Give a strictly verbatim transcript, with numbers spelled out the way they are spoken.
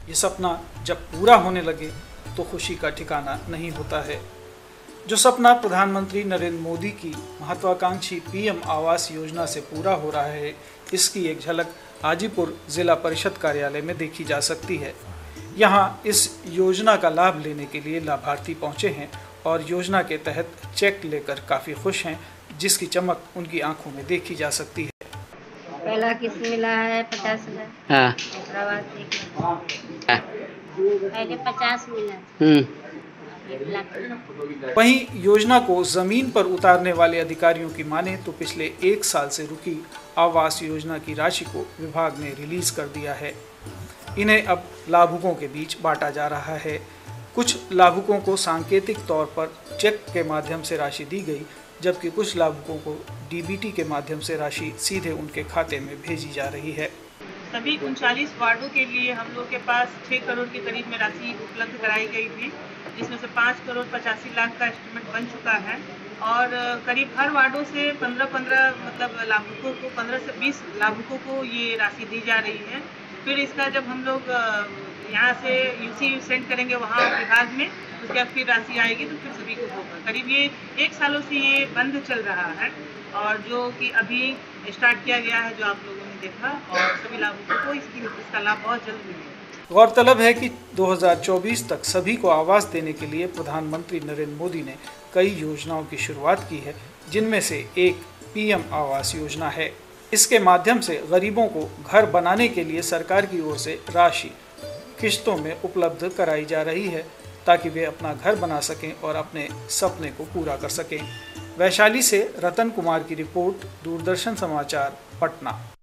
ये सपना जब पूरा होने लगे तो खुशी का ठिकाना नहीं होता है। जो सपना प्रधानमंत्री नरेंद्र मोदी की महत्वाकांक्षी पीएम आवास योजना से पूरा हो रहा है, इसकी एक झलक हाजीपुर जिला परिषद कार्यालय में देखी जा सकती है। यहाँ इस योजना का लाभ लेने के लिए लाभार्थी पहुँचे हैं और योजना के तहत चेक लेकर काफ़ी खुश हैं, जिसकी चमक उनकी आंखों में देखी जा सकती है। पहला किस्त मिला है पचास हजार। हाँ। पहले पचास मिला। हम्म। वहीं योजना को जमीन पर उतारने वाले अधिकारियों की माने तो पिछले एक साल से रुकी आवास योजना की राशि को विभाग ने रिलीज कर दिया है। इन्हें अब लाभुकों के बीच बांटा जा रहा है। कुछ लाभुकों को सांकेतिक तौर पर चेक के माध्यम से राशि दी गई, जबकि कुछ लाभुकों को डीबीटी के माध्यम से राशि सीधे उनके खाते में भेजी जा रही है। सभी उनचालीस वार्डों के लिए हम लोग के पास छः करोड़ के करीब में राशि उपलब्ध कराई गई थी, जिसमें से पाँच करोड़ पचासी लाख का एस्टिमेट बन चुका है और करीब हर वार्डों से पंद्रह पंद्रह मतलब लाभुकों को पंद्रह से बीस लाभुकों को ये राशि दी जा रही है। फिर इसका जब हम लोग यहाँ से यूसी सेंड करेंगे वहाँ विभाग में, उसके बाद फिर राशि आएगी तो फिर सभी को होगा। करीब ये एक सालों से ये बंद चल रहा है और जो कि अभी स्टार्ट किया गया है, जो आप लोगों ने देखा, और सभी लाभुकों को इसकी इसका लाभ बहुत जल्द मिलेगा। गौरतलब है कि दो हज़ार चौबीस तक सभी को आवास देने के लिए प्रधानमंत्री नरेंद्र मोदी ने कई योजनाओं की शुरुआत की है, जिनमें से एक पीएम आवास योजना है। इसके माध्यम से गरीबों को घर बनाने के लिए सरकार की ओर से राशि किश्तों में उपलब्ध कराई जा रही है, ताकि वे अपना घर बना सकें और अपने सपने को पूरा कर सकें। वैशाली से रतन कुमार की रिपोर्ट, दूरदर्शन समाचार, पटना।